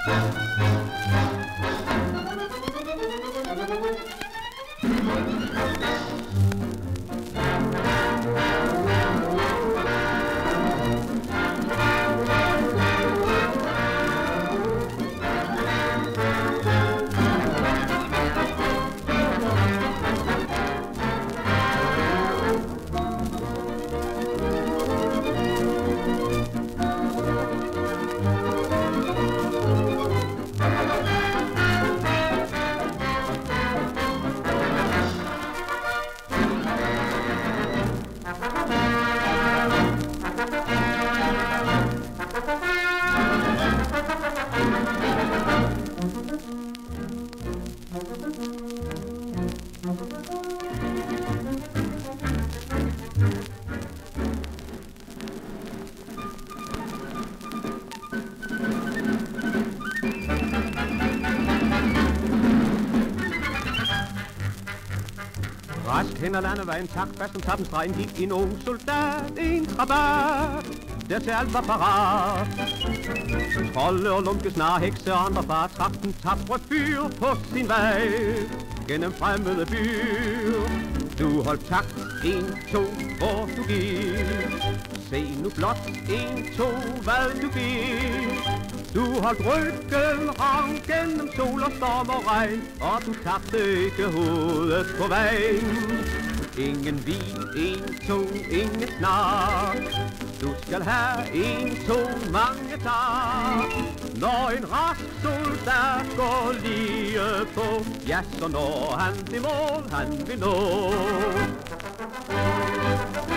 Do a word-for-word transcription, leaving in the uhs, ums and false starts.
Rask hen ad landevejen, tak, fast om tappenstregen, gik en ung soldat, en krabat, der til alt var parat. Trolde og lumke, snar, hekse og andre far, trak den tapre fyr på sin vej, gennem fremmede byer. Du holdt takt, en, to, hvor du gik. Se nu blot, en, to, hvad du gik. Du holdt ryggen rank gennem sol og storm og regn, og du tabte ikke hovedet på vejen. Ingen vin, en, to, ingen snak. Du skal have en, to, mange tak. Når en rask soldat går lige på, ja, så når han det mål, han vil nå.